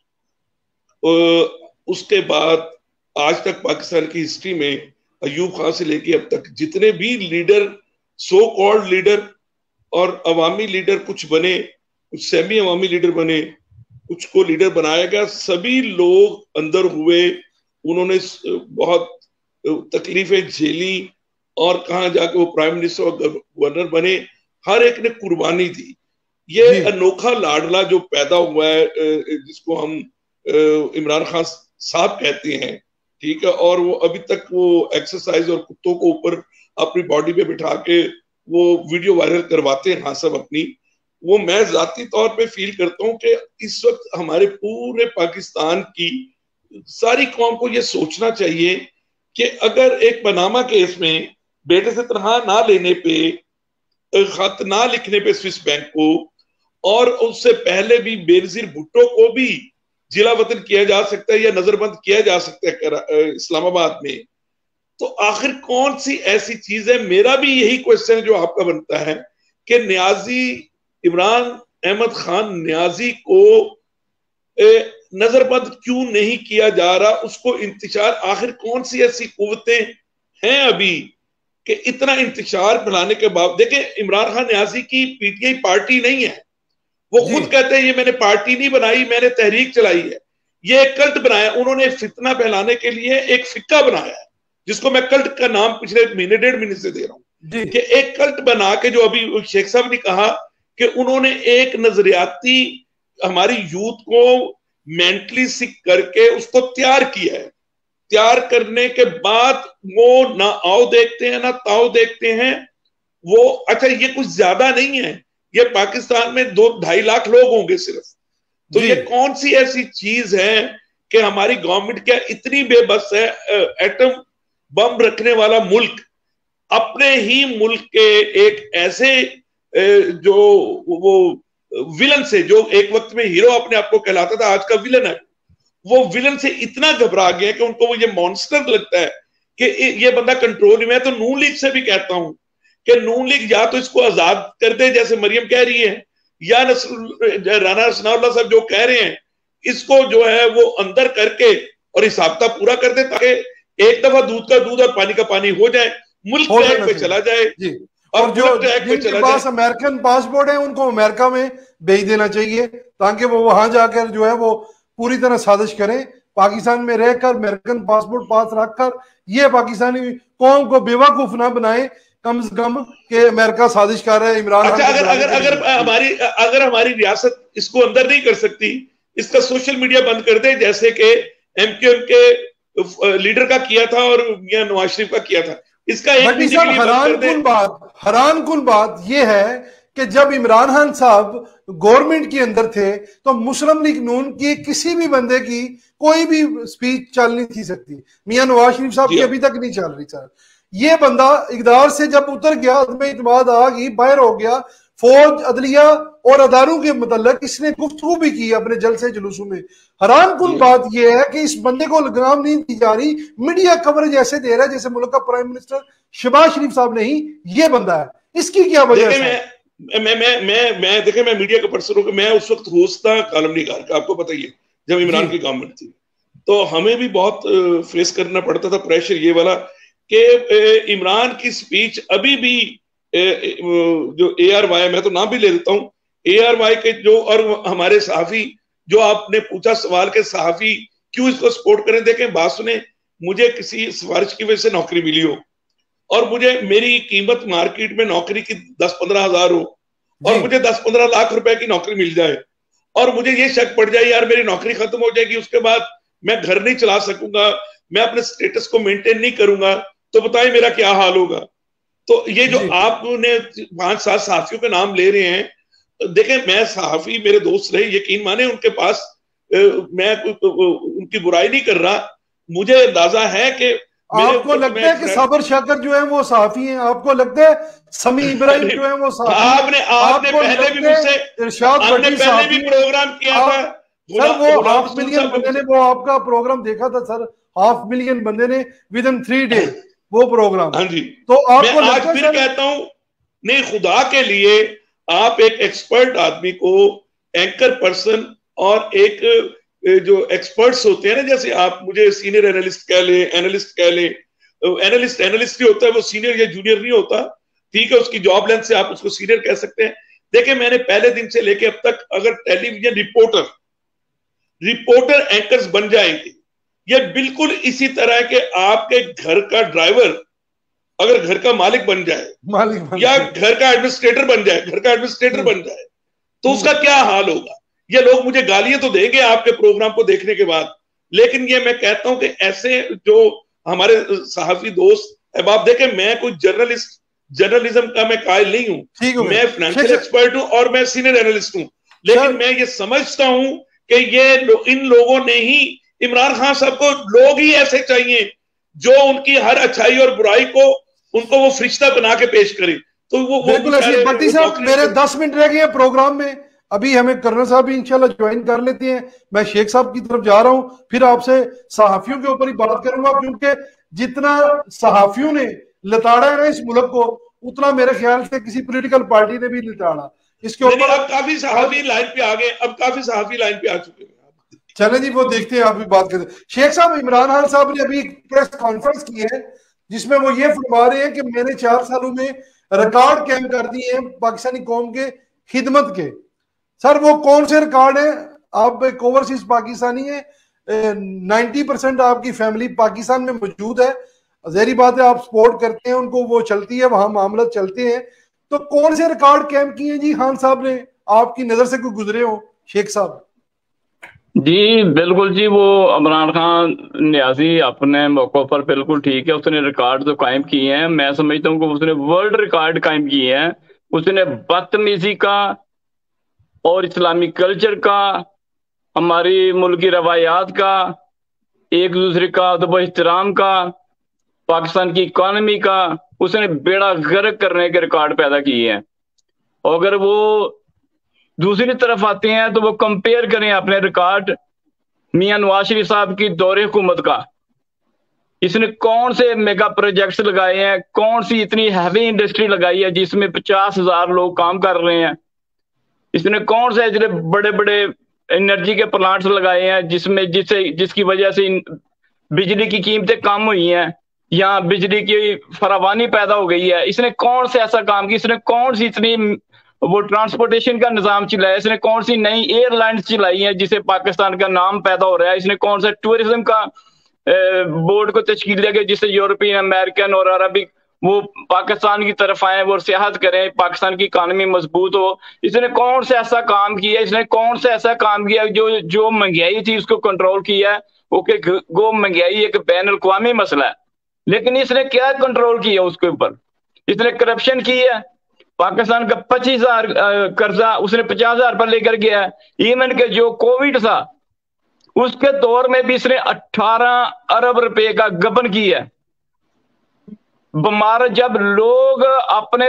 उसके बाद आज तक पाकिस्तान की हिस्ट्री में अयूब खान से लेके अब तक जितने भी लीडर, सो कॉल्ड लीडर और अवामी लीडर कुछ बने, कुछ सेमी अवामी लीडर बने, कुछ को लीडर बनाया गया, सभी लोग अंदर हुए, उन्होंने बहुत तकलीफें झेली और कहाँ जाके वो प्राइम मिनिस्टर और गवर्नर बने, हर एक ने कुर्बानी दी। ये अनोखा लाडला जो पैदा हुआ है, जिसको हम इमरान खान साहब कहते हैं, ठीक है, और वो अभी तक वो एक्सरसाइज और कुत्तों को ऊपर अपनी बॉडी पे बिठा के वो वीडियो वायरल करवाते हैं हाँ सब अपनी, वो मैं जाती तौर पे फील करता हूँ कि इस वक्त हमारे पूरे पाकिस्तान की सारी कौम को ये सोचना चाहिए कि अगर एक पनामा केस में बेटे से तनख्वाह ना लेने पे, खत ना लिखने पे स्विस बैंक को, और उससे पहले भी बेनजीर भुट्टो को भी जिला वतन किया जा सकता है या नजरबंद किया जा सकता है इस्लामाबाद में, तो आखिर कौन सी ऐसी चीज है? मेरा भी यही क्वेश्चन जो आपका बनता है कि न्याजी इमरान अहमद खान न्याजी को नजरबंद क्यों नहीं किया जा रहा? उसको इंतशार, आखिर कौन सी ऐसी कुव्वतें हैं अभी कि इतना इंतशार फैलाने के बाद? देखें, इमरान खान न्याजी की पीटीआई पार्टी नहीं है, वो खुद कहते हैं ये मैंने पार्टी नहीं बनाई, मैंने तहरीक चलाई है। ये एक कल्ट बनाया उन्होंने, फितना फैलाने के लिए एक फिक्का बनाया है, जिसको मैं कल्ट का नाम पिछले महीने डेढ़ महीने से दे रहा हूं कि एक कल्ट बना के, जो अभी शेख साहब ने कहा कि उन्होंने एक नजरियाती हमारी यूथ को मेंटली सिक करके उसको तैयार किया है। तैयार करने के बाद वो ना आओ देखते हैं ना ताओ देखते हैं। वो अच्छा, ये कुछ ज्यादा नहीं है, ये पाकिस्तान में दो ढाई लाख लोग होंगे सिर्फ, तो ये कौन सी ऐसी चीज है कि हमारी गवर्नमेंट क्या इतनी बेबस है? एटम बम रखने वाला मुल्क अपने ही मुल्क के एक ऐसे जो वो विलन से, जो एक वक्त में हीरो अपने आप को कहलाता था, आज का विलन है, वो विलन से इतना घबरा गया कि उनको वो ये मॉन्स्टर लगता है कि ये बंदा कंट्रोल में है। तो नून लीग से भी कहता हूं कि नून लीग या तो इसको आजाद कर दे जैसे मरियम कह रही है, या राना सनाउल्लाह साहब जो कह रहे हैं, इसको जो है वो अंदर करके और हिसाब किताब पूरा कर दे, ताकि एक दफा दूध का दूध और पानी का पानी हो जाए, मुल्क ट्रैक पे चला जाए। जी। और जो जिनके पास अमेरिकन पासपोर्ट है उनको अमेरिका में भेज देना चाहिए, ताकि वो वहां जाकर जो है वो पूरी तरह साजिश करें, पाकिस्तान में रहकर अमेरिकन पासपोर्ट पास रखकर ये पाकिस्तानी कौम को बेवकूफ ना बनाए, कम से कम के अमेरिका साजिश कर रहा है इमरान। अच्छा, अगर अगर अगर हमारी अगर हमारी रियासत इसको अंदर नहीं कर सकती, इसका सोशल मीडिया बंद कर दे, जैसे कि एमक्यूएम के लीडर का किया था और मियां नवाज शरीफ का किया था, इसका एक हैरान कुन बात हैरान कुन बात यह है कि जब इमरान खान साहब गवर्नमेंट के अंदर थे तो मुस्लिम लीग नून की किसी भी बंदे की कोई भी स्पीच चल नहीं थी सकती। मियां नवाज शरीफ साहब की अभी तक नहीं चल रही सर। ये बंदा इक़्तिदार से जब उतर गया, उसमें इत्मीनान आ गई, बाहर हो गया, फौज, अदलिया और अदारों के मतलब इसने गुफ्तगू भी की अपने जलसे जुलूसों में। हैरान कुन बात यह है कि इस बंदे को लगाम नहीं दी जा रही, मीडिया कवरेज ऐसे दे रहा है जैसे मुल्क का प्राइम मिनिस्टर शहबाज शरीफ साहब नहीं, ये बंदा है। इसकी क्या वजह है? मैं मैं मैं मैं मैं देखे, मैं मीडिया का पर्सन हूं, मैं उस वक्त होस्ट था कॉलम निगार का, आपको पता ही है, जब इमरान की गवर्नमेंट थी, तो हमें भी बहुत फेस करना पड़ता था प्रेशर ये वाला कि इमरान की स्पीच अभी भी जो ए आर वाई, मैं तो नाम भी ले देता हूँ, ए आर वाई के जो और हमारे सहाफी, जो आपने पूछा सवाल के सहाफी क्यों इसको सपोर्ट करें, देखें बात सुने, मुझे किसी सिफारिश की वजह से नौकरी मिली हो और मुझे मेरी कीमत मार्केट में नौकरी की दस पंद्रह हजार हो और मुझे दस पंद्रह लाख रुपए की नौकरी मिल जाए और मुझे ये शक पड़ जाए यार मेरी नौकरी खत्म हो जाएगी, उसके बाद मैं घर नहीं चला सकूंगा, मैं अपने स्टेटस को मेंटेन नहीं करूंगा, तो बताइए मेरा क्या हाल होगा। तो ये जो आपने पांच सात सहाफियों के नाम ले रहे हैं, देखें मैं सहाफी मेरे दोस्त रहे, यकीन माने उनके पास मैं उनकी बुराई नहीं कर रहा, मुझे अंदाजा है कि आपको लगता है कि साबर शाकर जो है वो सहाफी हैं? आपको लगता है समी इब्राहिम जो है वो सहाफी हैं? आपने आपने पहले भी मुझसे इरशाद आपने पहले भी प्रोग्राम किया था सर, वो हाफ मिलियन बंदे ने वो आपका प्रोग्राम देखा था सर, हाफ मिलियन बंदे ने विद इन थ्री डे वो प्रोग्राम। हाँ जी, तो आपको मैं आज फिर कहता हूं, नहीं खुदा के लिए आप एक एक्सपर्ट आदमी को एंकर पर्सन और एक जो एक्सपर्ट्स होते हैं ना, जैसे आप मुझे सीनियर एनालिस्ट कह ले, एनालिस्ट कह ले, एनालिस्ट एनालिस्ट ही होता है, वो सीनियर या जूनियर नहीं होता, ठीक है, उसकी जॉब लेंथ से आप उसको सीनियर कह सकते हैं। देखिए मैंने पहले दिन से लेके अब तक अगर टेलीविजन रिपोर्टर रिपोर्टर एंकर्स बन जाएंगे, ये बिल्कुल इसी तरह के आपके घर का ड्राइवर अगर घर का मालिक बन जाए, मालिक बन या घर का एडमिनिस्ट्रेटर बन जाए, घर का एडमिनिस्ट्रेटर बन जाए, तो उसका क्या हाल होगा। ये लोग मुझे गालियां तो देंगे आपके प्रोग्राम को देखने के बाद, लेकिन ये मैं कहता हूं कि ऐसे जो हमारे सहाफी दोस्त, अब आप देखें, मैं कोई जर्नलिस्ट जर्नलिज्म का मैं कायल नहीं हूं, मैं फाइनेंशियल एक्सपर्ट हूं और मैं सीनियर एनालिस्ट हूं, लेकिन मैं ये समझता हूं कि ये लो, इन लोगों ने ही इमरान खान साहब को लोग ही ऐसे चाहिए जो उनकी हर अच्छाई और बुराई को उनको वो फरिश्ता बना के पेश करे। तो वो बिल्कुल ऐसे। भट्टी साहब मेरे दस मिनट रह गए प्रोग्राम में, अभी हमें कर्नल साहब भी इंशाल्लाह ज्वाइन कर लेते हैं। मैं शेख साहब की तरफ जा रहा हूं, फिर आपसे सहाफियों के ऊपर ही बात करूंगा, क्योंकि जितना सहाफियों ने लताड़ा है ना इस मुल्क को, उतना मेरे ख्याल से किसी पॉलिटिकल पार्टी ने भी लताड़ा। इसके ऊपर अब काफी सहाफी लाइन पे आ गए, अब काफी सहाफी लाइन पे आ चुके हैं। चले जी, वो देखते हैं, आप भी बात करते हैं। शेख साहब, इमरान खान साहब ने अभी प्रेस कॉन्फ्रेंस की है जिसमें वो ये फरमा रहे हैं कि मैंने चार सालों में रिकॉर्ड कायम कर दिए हैं पाकिस्तानी कौम के खिदमत के। सर वो कौन से रिकॉर्ड है? आप एक ओवरसीज पाकिस्तानी है, नाइन्टी परसेंट आपकी फैमिली पाकिस्तान में मौजूद है, जहरी बात है आप सपोर्ट करते हैं उनको, वो चलती है, वहां मामला चलते हैं। तो कौन से रिकॉर्ड कायम किए हैं जी खान साहब ने, आपकी नजर से कोई गुजरे हो शेख साहब? जी बिल्कुल जी, वो इमरान खान न्याजी अपने मौकों पर बिल्कुल ठीक है, उसने रिकॉर्ड तो कायम किए हैं। मैं समझता हूँ कि उसने वर्ल्ड रिकॉर्ड कायम किए हैं। उसने बदतमीजी का और इस्लामी कल्चर का, हमारी मुल्की रवायात का, एक दूसरे का अदब एहतराम का, पाकिस्तान की इकॉनमी का, उसने बेड़ा गर्क करने के रिकॉर्ड पैदा किए हैं। और अगर वो दूसरी तरफ आते हैं तो वो कंपेयर करें अपने रिकॉर्ड मियां नवाज शरीफ साहब की दौरे हुकूमत का, इसने कौन से मेगा प्रोजेक्ट्स लगाए हैं, कौन सी इतनी हैवी इंडस्ट्री लगाई है जिसमें पचास हजार लोग काम कर रहे हैं, इसने कौन से इतने बड़े बड़े एनर्जी के प्लांट्स लगाए हैं जिसमें जिससे जिसकी वजह से बिजली की कीमतें कम हुई हैं या बिजली की फरावानी पैदा हो गई है। इसने कौन से ऐसा काम किया, इसने कौन सी इतनी वो ट्रांसपोर्टेशन का निजाम चलाया, इसने कौन सी नई एयरलाइंस चलाई है जिससे पाकिस्तान का नाम पैदा हो रहा है, इसने कौन सा टूरिज्म का बोर्ड को तश्कील दिया गया जिससे यूरोपियन अमेरिकन और अरबिक वो पाकिस्तान की तरफ आए, वो सियाहत करें, पाकिस्तान की इकानमी मजबूत हो। इसने कौन सा ऐसा काम किया, इसने कौन सा ऐसा काम किया जो जो महंगाई थी उसको कंट्रोल किया है। ओके, गो महंगाई एक बैन अल-अक़वामी मसला है, लेकिन इसने क्या कंट्रोल किया उसके ऊपर? इसने करप्शन की है। पाकिस्तान का पच्चीस हजार कर्जा उसने पचास हजार पर लेकर गया है। इवन के जो कोविड था उसके दौर में भी इसने अठारह अरब रुपए का गबन किया है। बीमार जब लोग अपने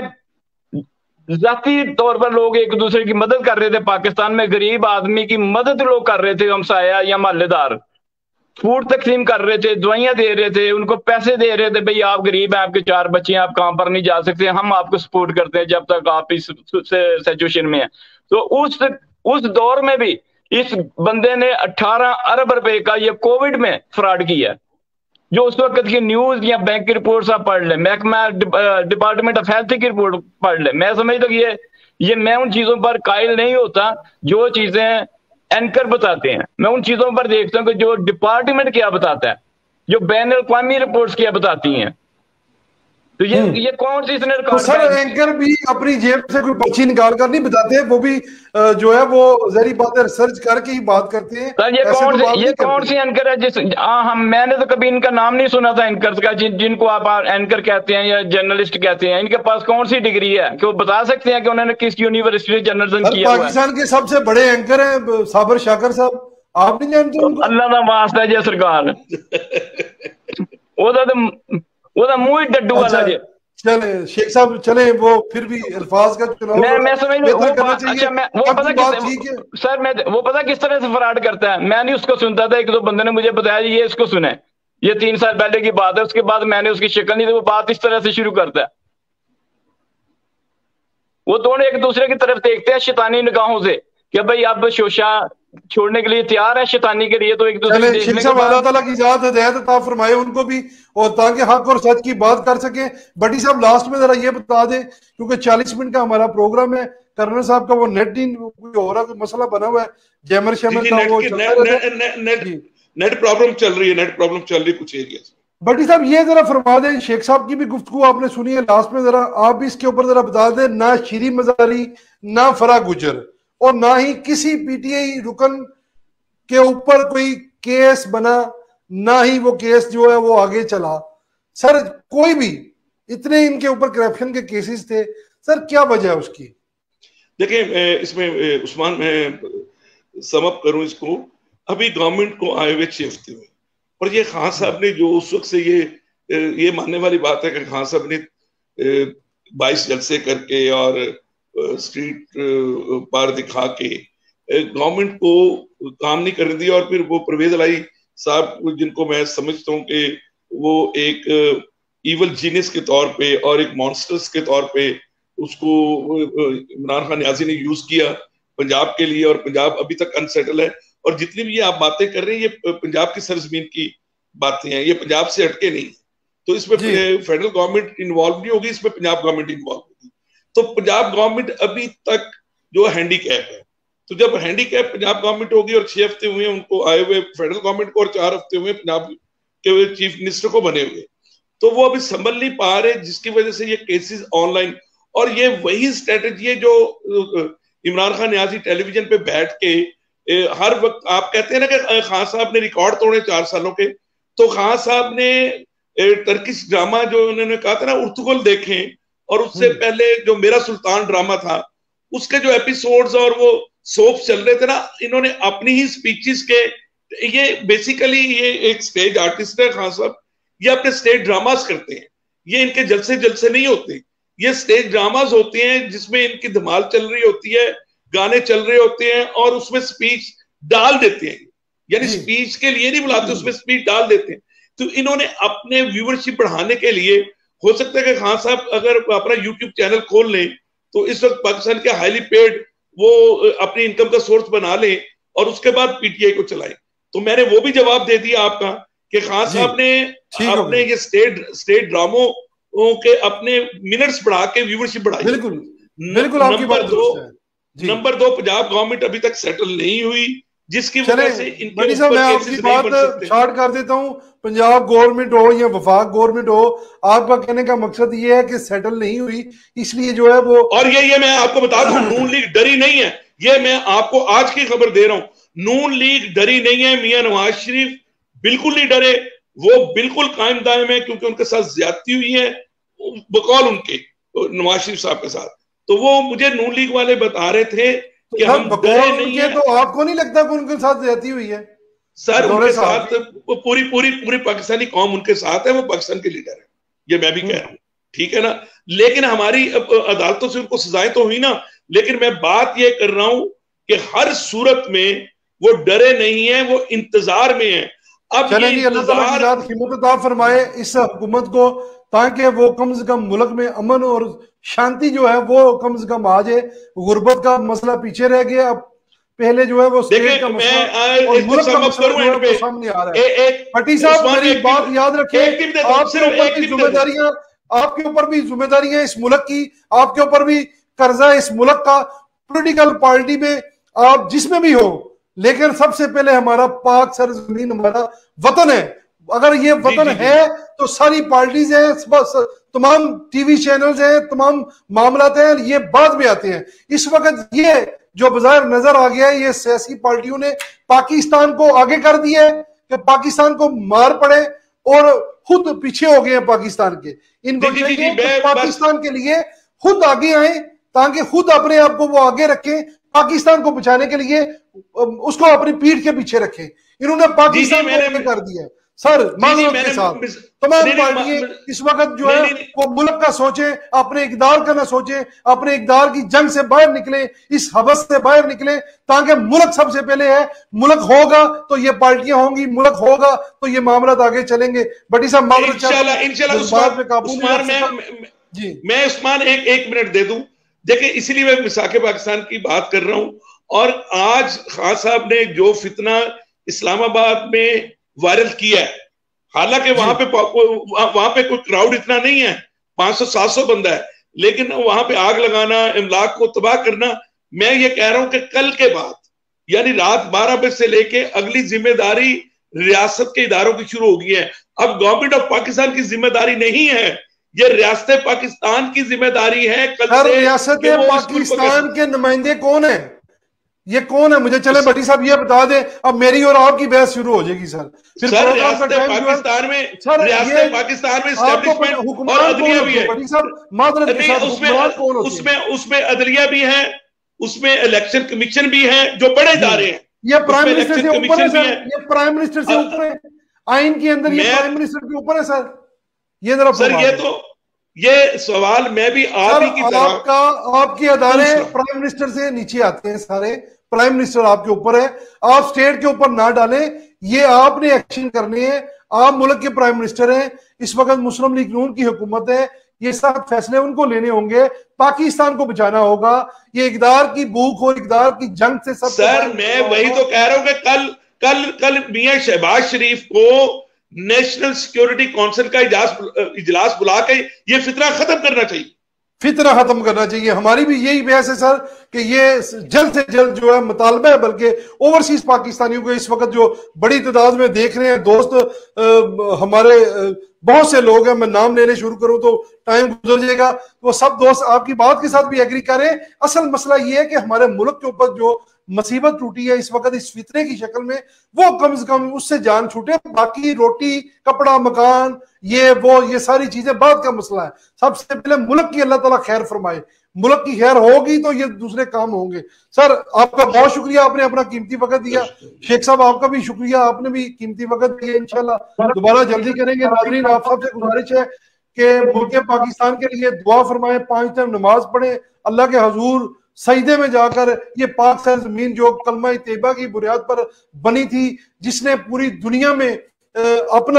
जाती तौर पर लोग एक दूसरे की मदद कर रहे थे, पाकिस्तान में गरीब आदमी की मदद लोग कर रहे थे, हमसाया या मोहल्लेदार फूड तकसीम कर रहे थे, दवाइयां दे रहे थे, उनको पैसे दे रहे थे, भाई आप गरीब हैं, आपके चार बच्चे हैं, आप काम पर नहीं जा सकते, हम आपको सपोर्ट करते हैं जब तक आप इस सिचुएशन में हैं। तो उस उस दौर में भी इस बंदे ने अठारह अरब रुपए का ये कोविड में फ्रॉड किया है। जो उस वक्त की न्यूज या बैंक की रिपोर्ट आप पढ़ ले, महकमा डिपार्टमेंट ऑफ हेल्थ की रिपोर्ट पढ़ ले, मैं समझता हूँ ये ये मैं उन चीजों पर कायल नहीं होता जो चीजें एंकर बताते हैं। मैं उन चीजों पर देखता हूँ कि जो डिपार्टमेंट क्या बताता है, जो बैन अल-अक़वामी रिपोर्ट्स क्या बताती हैं। तो ये ये कौन सी इसने तो सर एंकर भी अपनी जेब से कोई पर्ची निकाल कर नहीं बताते, वो भी जो है वो जहरी बात है रिसर्च करके ही बात करते हैं। सर ये कौन तो ये कौन सी एंकर है जिस आ, हम मैंने तो कभी इनका नाम नहीं सुना था एंकर का, जिन जिनको आप एंकर कहते हैं या जर्नलिस्ट कहते हैं। इनके पास कौन सी डिग्री है कि वो बता सकते हैं कि उन्होंने किस यूनिवर्सिटी जर्नलिज्म किया हुआ है? पाकिस्तान के सबसे बड़े एंकर है साबर शाकर साहब, आप नहीं जानते उनको? अल्लाह का वास्ता है सरकार ਉਹਦਾ ਤਾਂ ਉਹਦਾ ਮੂੰਹ ਹੀ ਡੱਡੂ वाला जे। चले शेख साहब चले, वो फिर भी अल्फाज का चुनाव मैं मैं समझ में वो बात, अच्छा मैं वो पता किस सर मैं वो पता किस तरह से फ्रॉड करता है। मैं नहीं उसको सुनता था, एक दो बंदे ने मुझे बताया ये इसको सुने, ये तीन साल पहले की बात है। उसके बाद मैंने उसकी शक्ल नहीं, तो वो बात इस तरह से शुरू करता है। वो दोनों एक दूसरे की तरफ देखते हैं शैतानी निगाहों से कि भाई अब शोशा छोड़ने के लिए तैयार है शैतानी के लिए, तो एक दूसरे को देखने के बाद अल्लाह ताला की इजाजत हिदायत अता फरमाए उनको भी, और ताकि हक और सच की बात कर सके। बटी साहब लास्ट में जरा ये बता दें, क्योंकि चालीस मिनट का हमारा प्रोग्राम है, कर्नल साहब का वो नेट नहीं हो रहा, कोई मसला बना हुआ है, जैमर शैमर का वो नेट प्रॉब्लम चल रही है, नेट प्रॉब्लम चल रही है कुछ एरिया। बटी साहब ये जरा फरमा दें, शेख साहब की भी गुफ्तगू आपने सुनी है लास्ट में, जरा आप भी इसके ऊपर जरा बता दें। ना शीरी मजारी, ना फरा गुजर, और ना ही किसी पीटीआई रुकन के ऊपर कोई केस बना, ना ही वो केस जो है वो आगे चला। सर कोई भी, इतने इनके ऊपर करप्शन के केसेस थे, सर क्या वजह है उसकी? देखिए इसमें उस्मान मैं सम अप करूं इसको, अभी गवर्नमेंट को आए हुए छह हफ्ते हुए, और ये खान साहब ने जो उस वक्त से ये ये मानने वाली बात है कि खान साहब ने बाईस जलसे करके और स्ट्रीट पार दिखा के गवर्नमेंट को काम नहीं करने दिया, और फिर वो परवेज इलाही साहब जिनको मैं समझता हूँ कि वो एक इवल जीनियस के तौर पे और एक मॉन्स्टर्स के तौर पे उसको इमरान खान न्याजी ने यूज किया पंजाब के लिए, और पंजाब अभी तक अनसेटल है। और जितनी भी ये आप बातें कर रहे हैं ये पंजाब की सरजमीन की बातें हैं, ये पंजाब से हटके नहीं, तो इसमें फेडरल गवर्नमेंट इन्वॉल्व नहीं होगी, इसमें पंजाब गवर्नमेंट इन्वॉल्व होगी। तो पंजाब गवर्नमेंट अभी तक जो हैंडीकैप है, तो जब हैंडीकैप पंजाब गवर्नमेंट होगी और छह हफ्ते हुए उनको आए हुए फेडरल गवर्नमेंट को, और चार हफ्ते हुए पंजाब के चीफ मिनिस्टर को बने हुए, तो वो अभी संभल नहीं पा रहे, जिसकी वजह से ये केसेस ऑनलाइन, और ये वही स्ट्रेटेजी है जो इमरान खान न्याजी टेलीविजन पे बैठ के हर वक्त आप कहते हैं ना कि खान साहब ने रिकॉर्ड तोड़े चार सालों के, तो खान साहब ने टर्किश ड्रामा जो उन्होंने कहा था ना उर्तुगल देखें, और उससे पहले जो मेरा सुल्तान ड्रामा था उसके जो एपिसोड्स और वो सोप चल रहे थे ना, इन्होंने अपनी ही स्पीचेस के, ये बेसिकली ये एक स्टेज आर्टिस्ट है खान साहब, ये अपने स्टेज ड्रामास करते हैं, ये इनके जलसे जलसे नहीं होते, ये स्टेज ड्रामास होते हैं जिसमें इनकी धमाल चल रही होती है, गाने चल रहे होते हैं और उसमें स्पीच डाल देते हैं, यानी स्पीच के लिए नहीं बुलाते, उसमें स्पीच डाल देते हैं। तो इन्होंने अपने व्यूवरशिप बढ़ाने के लिए, हो सकता है कि खान साहब अगर अपना यूट्यूब चैनल खोल लें तो इस वक्त पाकिस्तान के हाईली पेड वो अपनी इनकम का सोर्स बना लें और उसके बाद पीटीआई को चलाएं। तो मैंने वो भी जवाब दे दिया आपका कि खान साहब ने अपने ये स्टेट स्टेट ड्रामों के अपने मिनट्स बढ़ा के व्यूवरशिप बढ़ाई। बिल्कुल बिल्कुल आपकी बात दो नंबर दो पंजाब गवर्नमेंट अभी तक सेटल नहीं हुई, जिसकी वजह से इनके ऊपर मैं आपकी बात शॉर्ट कर देता हूं। पंजाब गवर्नमेंट हो या वफाक गवर्नमेंट हो, आपका कहने का मकसद ये है कि सेटल नहीं हुई, इसलिए जो है वो, और ये ये मैं आपको बता दूं नून लीग डरी नहीं है, ये मैं आपको आज की खबर दे रहा हूं, नून लीग डरी नहीं है, मियां नवाज शरीफ बिल्कुल नहीं डरे, वो बिल्कुल कायम दायम है, क्योंकि उनके साथ ज्यादती हुई है बकौल उनके नवाज शरीफ साहब के साथ। तो वो मुझे नून लीग वाले बता रहे थे कि हम डरे नहीं है। तो आपको नहीं लगता कि उनके साथ ज्यादती हुई है? सर उनके साथ पूरी पूरी पूरी पाकिस्तानी कौम उनके साथ है, वो पाकिस्तान के लीडर है, ये मैं भी कह रहा हूँ, ठीक है ना। लेकिन हमारी अदालतों से उनको सजाएं तो हुई ना, लेकिन मैं बात ये कर रहा हूं कि हर सूरत में वो डरे नहीं है, वो इंतजार में है। अब चले जी, अल्लाह ताला की हिम्मत अता फरमाए इस हुकूमत को, ताकि वो कम से कम मुल्क में अमन और शांति जो है वो कम से कम आ जाए। गुर्बत का मसला पीछे रह गया, अब पहले जो है वो स्टेट का मसला और मुल्क का मसला जो है वो सामने आ रहा है। पट्टी साहब मेरी बात याद रखें, आपके ऊपर भी जिम्मेदारियां आपके ऊपर भी जिम्मेदारियां इस मुल्क की, आपके ऊपर भी कर्जा इस मुल्क का, पॉलिटिकल पार्टी में आप जिसमें भी हो, लेकिन सबसे पहले हमारा पाक सरजमीन हमारा वतन है। अगर ये वतन है तो सारी पार्टीज हैं, तमाम टीवी चैनल्स हैं, तमाम मामलात हैं, ये बाद में आते हैं। इस वक्त ये जो बाजार नजर आ गया है, ये सियासी पार्टियों ने पाकिस्तान को आगे कर दिया है कि पाकिस्तान को मार पड़े और खुद पीछे हो गए हैं पाकिस्तान के। इनको चाहिए कि पाकिस्तान के लिए खुद आगे आए, ताकि खुद अपने आप को वो आगे रखें, पाकिस्तान को बचाने के लिए उसको अपनी पीठ के पीछे रखें। इन्होंने पाकिस्तान को आगे कर दिया है। सर माजरत के साथ तमाम पार्टियां इस वक्त जो है वो मुल्क का सोचे, अपने इकदार का ना सोचे, अपने इकदार की जंग से बाहर निकले, इस हवस से बाहर निकले, ताकि मुल्क सबसे पहले है। मुल्क होगा तो ये पार्टियां होंगी, मुल्क होगा तो ये मामला आगे चलेंगे। बटी साहब मामला इंशाल्लाह इंशाल्लाह पे काबू में जी मैं उस्मान एक एक मिनट दे दूं। देखिए इसलिए मैं मिसाके पाकिस्तान की बात कर रहा हूं। और आज खान साहब ने जो फितना इस्लामाबाद में वायरल किया है, हालांकि वहां पे वहां पे कोई क्राउड इतना नहीं है, पांच सौ सात सौ बंदा है, लेकिन वहां पे आग लगाना, इमलाक को तबाह करना, मैं ये कह रहा हूं कि कल के बाद यानी रात बारह बजे से लेके अगली जिम्मेदारी रियासत के इदारों की शुरू हो गई है। अब गवर्नमेंट ऑफ पाकिस्तान की जिम्मेदारी नहीं है, ये रियासत पाकिस्तान की जिम्मेदारी है। कल से रियासत पाकिस्तान के नुमाइंदे कौन है, ये कौन है मुझे चले भट्टी साहब ये बता दें। अब मेरी और आपकी बहस शुरू हो जाएगी सर। फिर सर रियासत पाकिस्तान में रियासत पाकिस्तान में एस्टेब्लिशमेंट और अदलिया भी है उसमें उसमें उसमें अदलिया भी है, उसमें इलेक्शन कमीशन भी है, जो बड़े इदारे हैं। ये प्राइम मिनिस्टर से ऊपर है सर, ये प्राइम मिनिस्टर से ऊपर है, आइन के अंदर ये प्राइम मिनिस्टर के ऊपर है सर। ये जरा सर ये तो ये सवाल मैं भी आप ही की तरह, आपका आपके अदारे प्राइम मिनिस्टर से नीचे आते हैं सारे, प्राइम मिनिस्टर आपके ऊपर है, आप स्टेट के ऊपर ना डालें, ये आपने एक्शन करने हैं, आप मुल्क के प्राइम मिनिस्टर हैं। इस वक्त मुस्लिम लीग नून की हुकूमत है, ये सब फैसले उनको लेने होंगे, पाकिस्तान को बचाना होगा। ये इकदार की भूख और इकदार की जंग से सब सर मैं वही तो कह रहा हूं कि कल कल कल मियां शहबाज शरीफ को नेशनल सिक्योरिटी काउंसिल का इजलास बुला के ये फितना खत्म करना चाहिए, फितना खत्म करना चाहिए। हमारी भी यही बहस है सर कि ये जल्द से जल्द जो है मुतालबा है, बल्कि ओवरसीज पाकिस्तानियों को इस वक्त जो बड़ी तादाद में देख रहे हैं दोस्त, आ, हमारे आ, बहुत से लोग हैं, मैं नाम लेने शुरू करूं तो टाइम गुजर जाएगा, वो सब दोस्त आपकी बात के साथ भी एग्री करें। असल मसला ये है कि हमारे मुल्क के ऊपर जो मुसीबत टूटी है इस वक्त इस फितने की शक्ल में, वो कम से कम उससे जान छूटे। बाकी रोटी कपड़ा मकान ये वो ये सारी चीजें बाद का मसला है। सबसे पहले मुल्क की अल्लाह ताला खैर फरमाए, मुल्क की खैर होगी तो ये दूसरे काम होंगे। सर आपका बहुत शुक्रिया, आपने अपना कीमती वक्त दिया। शेख साहब आपका भी शुक्रिया, आपने भी कीमती वक्त दिया। इंशाल्लाह दोबारा जल्दी करेंगे। नाज़रीन आप सबसे गुजारिश है कि मुल्क पाकिस्तान के लिए दुआ फरमाएं, पांच टाइम नमाज पढ़े, अल्लाह के हजूर सजदे में जाकर ये पाक सारी जमीन जो कलमा तैयबा की बुनियाद पर बनी थी, जिसने पूरी दुनिया में अपना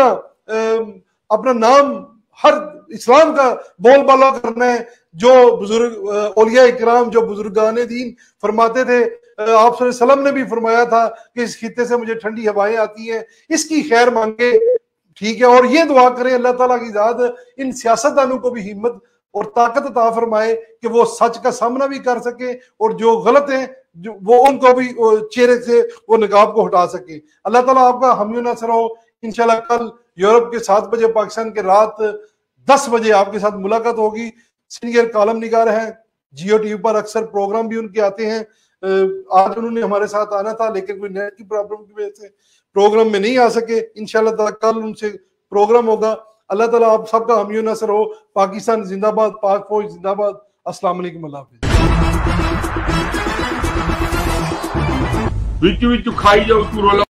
अपना नाम हर इस्लाम का बोलबाला करना है, जो बुजुर्ग औलिया इकराम जो बुजुर्गान दीन फरमाते थे, आप सल्लम ने भी फरमाया था कि इस खित्ते से मुझे ठंडी हवाएं आती हैं, इसकी खैर मांगे, ठीक है। और ये दुआ करें अल्लाह ताला की ज़ात इन सियासतदानों को भी हिम्मत और ताकत अता फरमाए कि वो सच का सामना भी कर सके और जो गलत है जो वो उनको भी चेहरे से वो निकाब को हटा सके। अल्लाह ताला आपका हामी नासर हो। इंशाल्लाह कल यूरोप के सात बजे, पाकिस्तान के रात दस बजे आपके साथ मुलाकात होगी। सीनियर कॉलम निगार हैं, जियो टीवी पर अक्सर प्रोग्राम भी उनके आते हैं। आज उन्होंने हमारे साथ आना था लेकिन कोई नेट की प्रॉब्लम की वजह से प्रोग्राम में नहीं आ सके। इंशाल्लाह ताला कल उनसे प्रोग्राम होगा। अल्लाह ताला आप सबका हामी नसर हो। पाकिस्तान जिंदाबाद, पाक फौज जिंदाबाद। अस्सलाम वालेकुम, अल्लाह हाफिज़। विच विच खाई जाओ तू रोला।